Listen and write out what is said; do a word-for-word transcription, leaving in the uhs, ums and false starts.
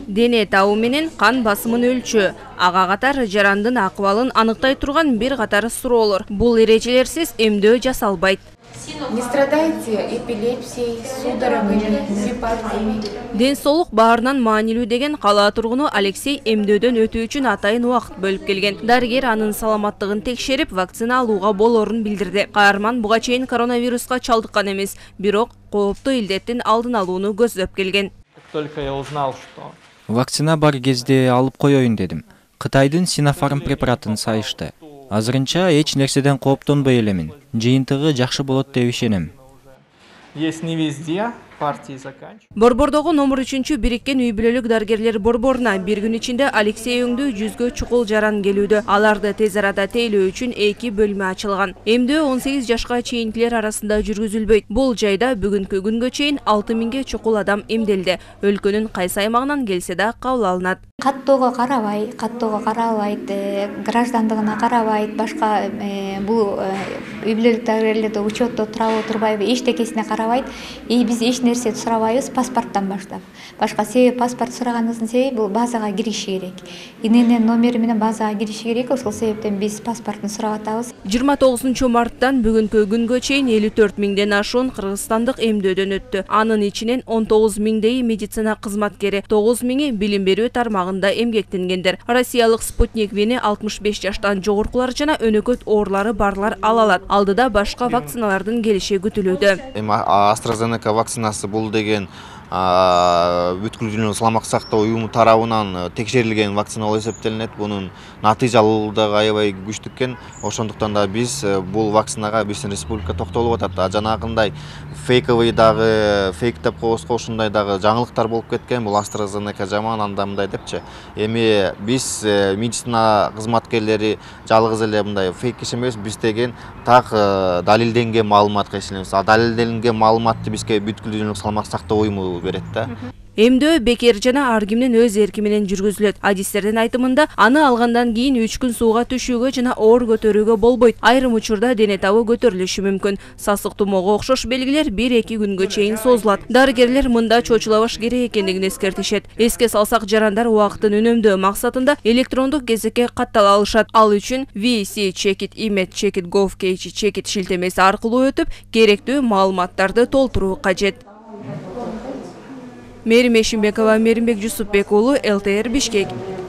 Дене табуу менен кан басымын өлчөө, ага катар жарандын акыбалын аныктай турган бир катар суроолор. Бул эрежелерсиз эмдөө жасалбайт. Не страдаете эпилепсией, судорогами, сепарками? Ден соолук баарынан маанилүү деген кала тургуну Алексей эмдөөдөн өтүү үчүн атайын убакыт бөлүп келген. Дарыгер анын саламаттыгын текшерип, вакцина алууга болорун билдирди. Каарман буга чейин коронавируска чалдыккан эмес, бирок кооптуу илдеттин алдын алууну көздөп келген. Только я узнал, что Вакцина бар кезде алып коеюн дедим. Кытайдын Sinopharm препаратын сайышты. Азырынча эч нерседен кооптонбой элемин. Жыйынтыгы жакшы болот деп ишенем. есть не везде, партии заканчивают. Борбордогу номер үчүнчү бириккен үй бүлөлүк дарыгерлер борборуна бир күн ичинде Алексей өңдүү жүзгө чукул жаран келүүдө. Аларды тез арада тейлөө үчүн эки бөлмө ачылган. Эмдөө он сегиз жашка чейинкилер арасында жүргүзүлбөйт. Бул жайда бүгүнкү күнгө чейин алты миңге чукул адам эмделди. Өлкөнүн кайсы аймагынан келсе да кабыл алынат. Каттоого карабай, каттоого карабайт, граждандыгына карабайт, башка бул үй бүлөлүк дарыгерлерде учетто турабы турбайбы, эчтекесине карабайт. И биз эч нерсе сурабайбыз паспорттан баштап. Башка себеп паспорт сураганыбыздын себеби бул базага кириши керек. ИНН номери менен базага кириши керек. Ошол себептен биз паспортун сурап атабыз. жыйырма тогузунчу марттан бүгүнкү күнгө чейин элүү төрт миңден ашуун кыргызстандык эмдөөдөн өттү. Анын ичинен он тогуз миңдей медицина кызматкери, тогуз миңи билим берүү тармагында эмгектенгендер. Россиялык Спутник Вени алтымыш беш жаштан жогоркулар жана өнөкөт оорулары барлар ала алат. Алдыда башка вакциналардын келиши күтүлүүдө. AstraZeneca вакцинасы бул деген бүткүл дүйнөлүк саламаттык сактоо уюму тарабынан текшерилген вакцина болуп эсептелинет. Бунун натыйжалуулугу аябай күчтүү экен. Ошондуктан да биз бул вакцинага биздин республика токтолуп атат. Жанагындай фейковый дагы, фейк деп коебузго ушундай дагы жаңылыктар болуп кеткен. Бул AstraZeneca жаман, анда мындай депчи. Эми биз медицина кызматкерлери жалгыз эле мындай фейк эмес, биз деген так далилденген маалыматка ишенебиз. А далилденген маалыматты бизге бүткүл дүйнөлүк саламаттык сактоо уюму берет да. Эмдөө бекер жана ар кимдин өз эрки менен жүргүзүлөт. Адистердин айтымында аны алгандан кийин үч күн сууга түшүүгө жана оор көтөрүүгө болбойт. Айрым учурда дене табы көтөрүлүшү мүмкүн. Сасык тумоого окшош белгилер бир-эки күнгө чейин созулат. Дарыгерлер мында чочулабаш керек экендигин эскертишет. Эске салсак, жарандар убакытын үнөмдөө максатында электрондук кезекке каттала алышат. Ал үчүн ви си Checkit, Imed Checkit, GovKG Checkit шилтемеси аркылуу өтүп, керектүү маалыматтарды толтуруу кажет. Мерим Эшимбекова, Меримбек Жусупбек уулу, эл тэ эр Бишкек.